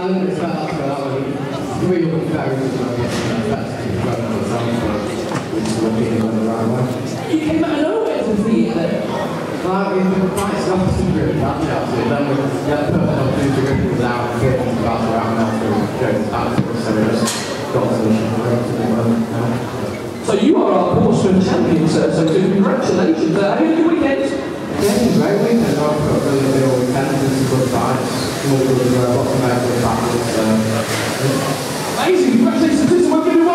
I didn't expect that to go that way. We were very good at getting that to the sound, which is looking in the right way. You came out of nowhere to see it then. Well, we've been quite stopping really badly actually. Then we had the perfect opportunity to rip things out and get things back around after we go to tactics, so we just got to relatively well. So you are our Portsmouth champion, sir, so congratulations. Have you had a good weekend? Yeah, it's a great weekend. I've got really good all weekend. There's some good fights. More good, lots of good battles. Amazing, congratulations. Well, give